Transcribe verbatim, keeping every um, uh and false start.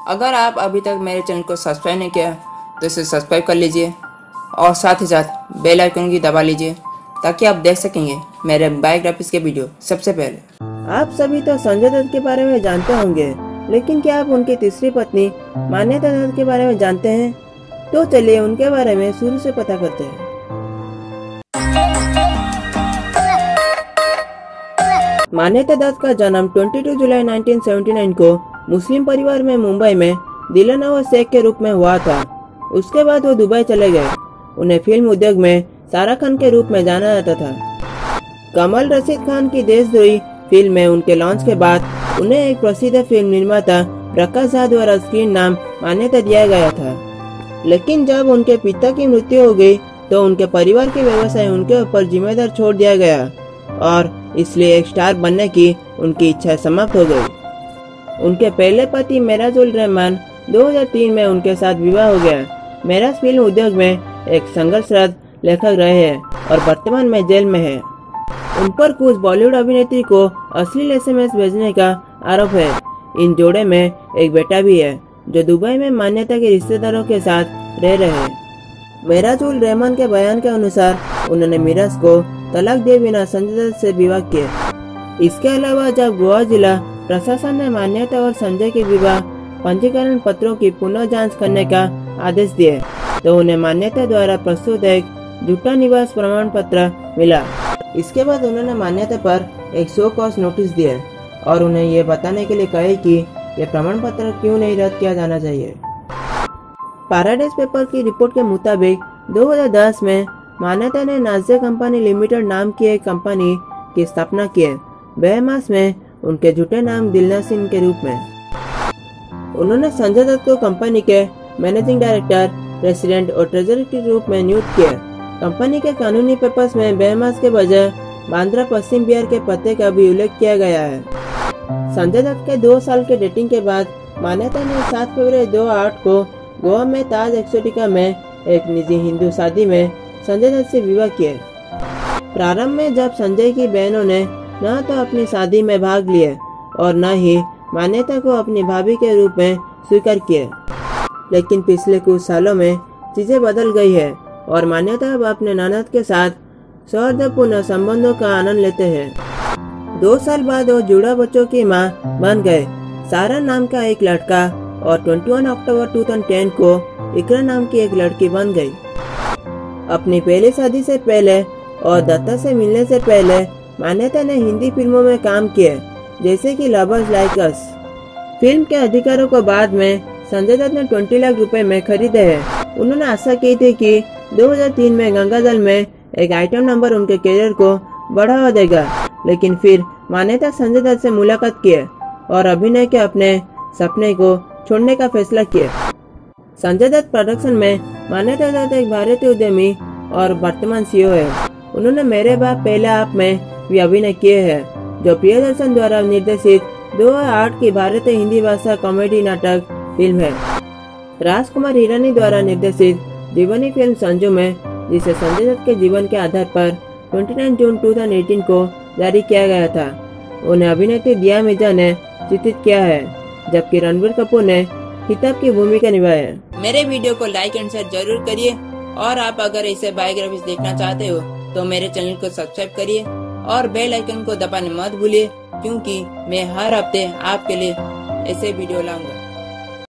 अगर आप अभी तक मेरे चैनल को सब्सक्राइब नहीं किया तो इसे सब्सक्राइब कर लीजिए और साथ ही साथ बेल आइकन की दबा लीजिए ताकि आप देख सकेंगे मेरे बायोग्राफीज के वीडियो सबसे पहले। आप सभी तो संजय दत्त के बारे में जानते होंगे, लेकिन क्या आप उनकी तीसरी पत्नी मान्यता दत्त के बारे में जानते हैं? तो चलिए उनके बारे में शुरू से पता करते हैं। मान्यता दत्त का जन्म बाईस जुलाई उन्नीस सौ उन्यासी को मुस्लिम परिवार में मुंबई में दिलनवाज शेख के रूप में हुआ था। उसके बाद वो दुबई चले गए। उन्हें फिल्म उद्योग में सारा खान के रूप में जाना जाता था। कमाल रशीद खान की देशद्रोही फिल्म में उनके लॉन्च के बाद उन्हें एक प्रसिद्ध फिल्म निर्माता प्रकाश झा द्वारा स्क्रीन नाम मान्यता दिया गया था। लेकिन जब उनके पिता की मृत्यु हो गई तो उनके परिवार के व्यवसाय उनके ऊपर जिम्मेदार छोड़ दिया गया और इसलिए एक स्टार बनने की उनकी इच्छा समाप्त हो गई। उनके पहले पति मेराज रहमान दो हज़ार तीन में उनके साथ विवाह हो गया। मेराज फिल्म उद्योग में एक संघर्षरत लेखक रहे हैं और वर्तमान में जेल में है। उन पर कुछ बॉलीवुड अभिनेत्री को अश्लील एस एम एस भेजने का आरोप है। इन जोड़े में एक बेटा भी है जो दुबई में मान्यता के रिश्तेदारों के साथ रह रहे हैं। मेराज उल रहमान के बयान के अनुसार उन्होंने मीराज को तलाक दिए बिना संजय दत्त से विवाह किया। इसके अलावा जब गोवा जिला प्रशासन ने मान्यता और संजय के विवाह पंजीकरण पत्रों की पुनः जांच करने का आदेश दिए तो उन्हें मान्यता द्वारा प्रस्तुत एक झूठा निवास प्रमाण पत्र मिला। इसके बाद उन्होंने मान्यता पर एक शो कॉज नोटिस दिया और उन्हें ये बताने के लिए कहे कि ये प्रमाण पत्र क्यों नहीं रद्द किया जाना चाहिए। पैराडाइज पेपर की रिपोर्ट के मुताबिक दो हज़ार दस में मान्यता ने नाज़े कंपनी लिमिटेड नाम की एक कंपनी की स्थापना की है। बहमास में उनके झूठे नाम दिलनवाज सिंह के रूप में उन्होंने संजय दत्त को कंपनी के मैनेजिंग डायरेक्टर, प्रेसिडेंट और ट्रेजरर के रूप में नियुक्त किया। कंपनी के कानूनी पेपर्स में बहमास के बजाय बांद्रा पश्चिम बिहार के पते का भी उल्लेख किया गया है। संजय दत्त के दो साल के डेटिंग के बाद मान्यता ने सात फरवरी दो हज़ार आठ को गोवा में ताज एक्सोटिका में एक निजी हिंदू शादी में संजय दत्त से विवाह किया। प्रारंभ में जब संजय की बहनों ने न तो अपनी शादी में भाग लिए और न ही मान्यता को अपनी भाभी के रूप में स्वीकार किया, लेकिन पिछले कुछ सालों में चीजें बदल गई है और मान्यता अब अपने ननद के साथ सौहार्दपूर्ण संबंधों का आनंद लेते हैं। दो साल बाद वो जुड़ा बच्चों की मां बन गए। सारा नाम का एक लड़का और इक्कीस अक्टूबर दो हज़ार दस को इकरा नाम की एक लड़की बन गई। अपनी पहली शादी से पहले और दत्ता से मिलने से पहले मान्यता ने हिंदी फिल्मों में काम किया, जैसे कि लवर्स लाइक अस। फिल्म के अधिकारों को बाद में संजय दत्त ने बीस लाख रुपए में खरीदे हैं। उन्होंने आशा की थी कि दो हज़ार तीन में गंगाजल में एक आइटम नंबर उनके करियर को बढ़ावा देगा, लेकिन फिर मान्यता संजय दत्त से मुलाकात किए और अभिनय के अपने सपने को छोड़ने का फैसला किया। संजय दत्त प्रोडक्शन में मान्यता दत्त एक भारतीय उद्यमी और वर्तमान सी ई ओ है। उन्होंने मेरे बाप पहले आप में भी अभिनय किए हैं, जो प्रियदर्शन द्वारा निर्देशित दो हज़ार आठ की भारतीय हिंदी भाषा कॉमेडी नाटक फिल्म है। राजकुमार हिरानी द्वारा निर्देशित जीवनी फिल्म संजू में, जिसे संजय दत्त के जीवन के आधार पर उनतीस जून दो हज़ार अठारह को जारी किया गया था। उन्हें अभिनेत्री दिया मिर्जा ने चित्रित किया है, जबकि रणबीर कपूर ने खिताब की भूमिका निभाई है। मेरे वीडियो को लाइक एंड शेयर जरूर करिए और आप अगर ऐसे बायोग्राफीज देखना चाहते हो तो मेरे चैनल को सब्सक्राइब करिए और बेल आइकन को दबाने मत भूलिए, क्योंकि मैं हर हफ्ते आपके लिए ऐसे वीडियो लाऊंगा।